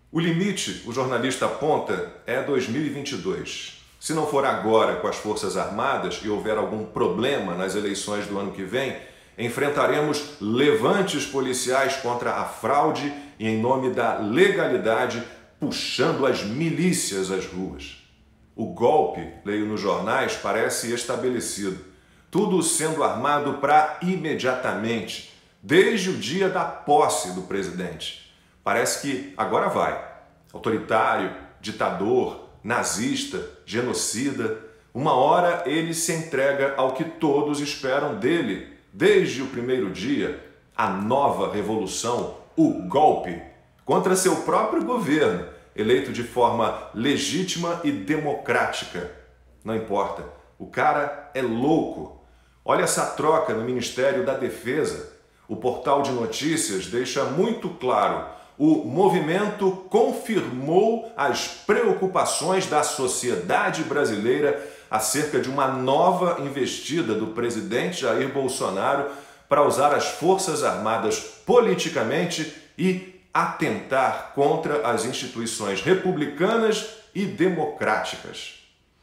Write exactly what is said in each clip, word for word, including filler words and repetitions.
O limite, o jornalista aponta, é dois mil e vinte e dois. Se não for agora com as Forças Armadas e houver algum problema nas eleições do ano que vem, enfrentaremos levantes policiais contra a fraude e em nome da legalidade, puxando as milícias às ruas. O golpe, leio nos jornais, parece estabelecido. Tudo sendo armado para imediatamente, desde o dia da posse do presidente. Parece que agora vai. Autoritário, ditador, nazista, genocida. Uma hora ele se entrega ao que todos esperam dele, desde o primeiro dia, a nova revolução, o golpe, contra seu próprio governo, eleito de forma legítima e democrática. Não importa, o cara é louco. Olha essa troca no Ministério da Defesa. O portal de notícias deixa muito claro: o movimento confirmou as preocupações da sociedade brasileira acerca de uma nova investida do presidente Jair Bolsonaro para usar as Forças Armadas politicamente e atentar contra as instituições republicanas e democráticas.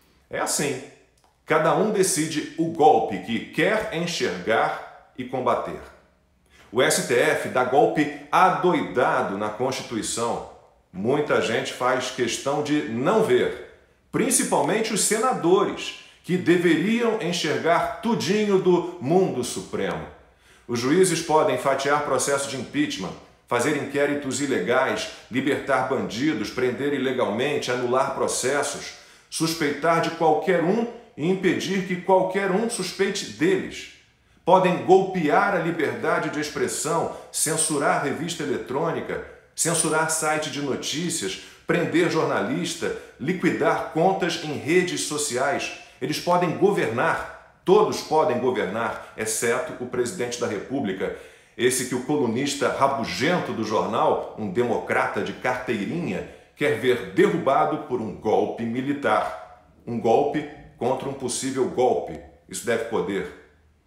É assim, cada um decide o golpe que quer enxergar e combater. O S T F dá golpe adoidado na Constituição. Muita gente faz questão de não ver, principalmente os senadores, que deveriam enxergar tudinho do mundo supremo. Os juízes podem fatiar processo de impeachment, fazer inquéritos ilegais, libertar bandidos, prender ilegalmente, anular processos, suspeitar de qualquer um e impedir que qualquer um suspeite deles. Podem golpear a liberdade de expressão, censurar revista eletrônica, censurar site de notícias, prender jornalista, liquidar contas em redes sociais. Eles podem governar, todos podem governar, exceto o presidente da República, esse que o colunista rabugento do jornal, um democrata de carteirinha, quer ver derrubado por um golpe militar. Um golpe contra um possível golpe. Isso deve poder.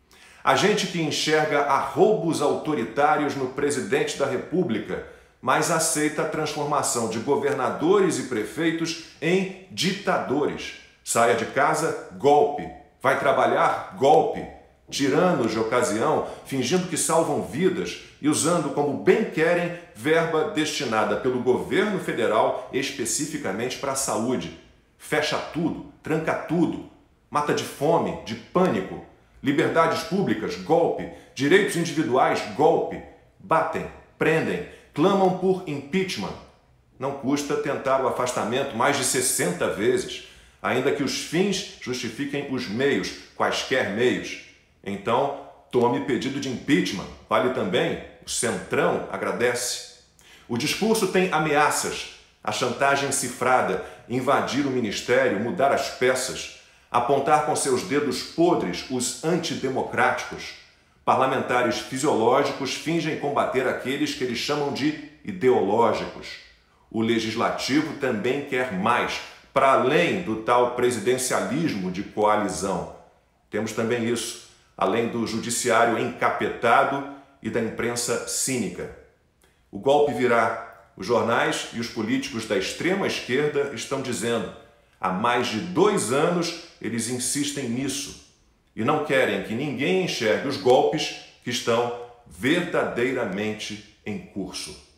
A gente que enxerga arroubos autoritários no presidente da República, mas aceita a transformação de governadores e prefeitos em ditadores. Saia de casa, golpe. Vai trabalhar, golpe. Tiranos de ocasião, fingindo que salvam vidas e usando como bem querem verba destinada pelo governo federal especificamente para a saúde. Fecha tudo, tranca tudo, mata de fome, de pânico. Liberdades públicas, golpe. Direitos individuais, golpe. Batem, prendem, clamam por impeachment. Não custa tentar o afastamento mais de sessenta vezes, ainda que os fins justifiquem os meios, quaisquer meios. Então, tome pedido de impeachment. Vale também, o Centrão agradece. O discurso tem ameaças, a chantagem cifrada, invadir o ministério, mudar as peças, apontar com seus dedos podres os antidemocráticos. Parlamentares fisiológicos fingem combater aqueles que eles chamam de ideológicos. O legislativo também quer mais, para além do tal presidencialismo de coalizão. Temos também isso, além do judiciário encapetado e da imprensa cínica. O golpe virá. Os jornais e os políticos da extrema esquerda estão dizendo: há mais de dois anos eles insistem nisso e não querem que ninguém enxergue os golpes que estão verdadeiramente em curso.